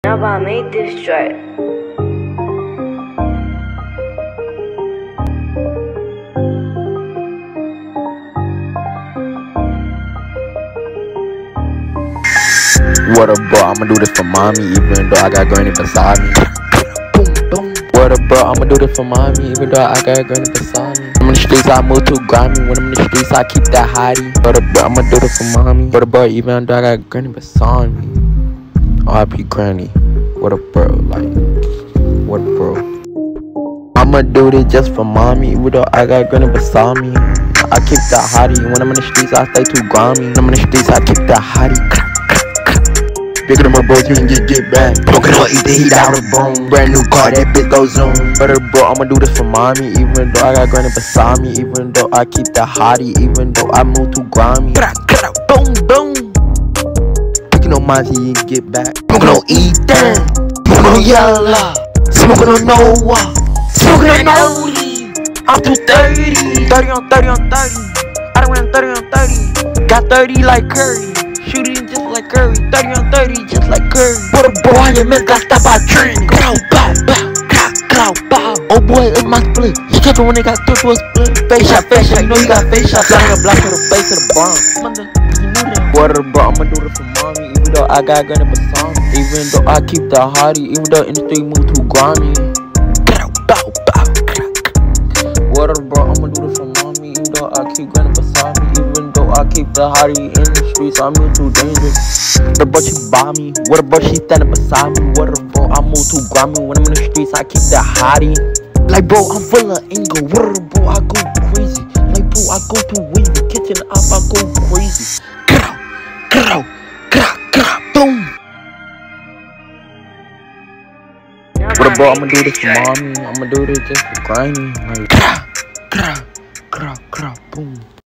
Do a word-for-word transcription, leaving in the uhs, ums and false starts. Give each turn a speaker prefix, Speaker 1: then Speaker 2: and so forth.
Speaker 1: Now I made this track.
Speaker 2: What up, bro? I'ma do this for mommy, even though I got granny beside me. What up, bro? I'ma do this for mommy, even though I got granny beside me. I'm in the streets, I move too grimy. When I'm in the streets, I keep that hottie. What up, bro? I'ma do this for mommy. What up, bro? Even though I got granny beside me. R I P granny. What up, bro? Like, what up, bro? I'ma do this just for mommy, even though I got granny beside me. I keep that hottie. When I'm in the streets, I stay too grimy. When I'm in the streets, I keep that hottie. Bigger than my bros, you can get get back. Broken on eat the heat out of broom. Brand new car, that bitch go zoom. Better bro, I'ma do this for mommy. Even though I got granny beside me. Even though I keep that hottie. Even though I move too grimy. Boom, boom. Picking on Monty, you can get back. Smoking on Ethan. Smoking on Yalla. Smoking on Noah. Smoking on Noli. I'm two thirty. thirty on thirty on thirty. I done ran thirty on thirty. Got thirty like Curry. Shooting just like Curry, thirty on thirty, just like Curry. What a boy, your man got stopped by training. Bow, bow, bow, bow, bow. Oh boy, it's my split. He tripping when they got through to a split. Face shot, face shot, you know you got face shot. Block the block to the face of the bomb. What a bro, I'ma do it for mommy. Even though I got granny beside me. Even though I keep the hottie. Even though industry move too grimy. Bow, bow, bow. What a bro, I'ma do it for mommy. Even though I keep granny beside me. Even though I keep the hottie in the streets, I move too dangerous. What about she by me? What about she standing beside me? What about I move too grimy? When I'm in the streets, I keep that hottie. Like bro, I'm full of anger. What bro, I go crazy. Like bro, I go too wavy. Kitchen up, I go crazy. Grow, grow, grow, grow, boom. What about I'ma do this for mommy? I'ma do this just for grimy. Like grow, grow, grow, grow, boom.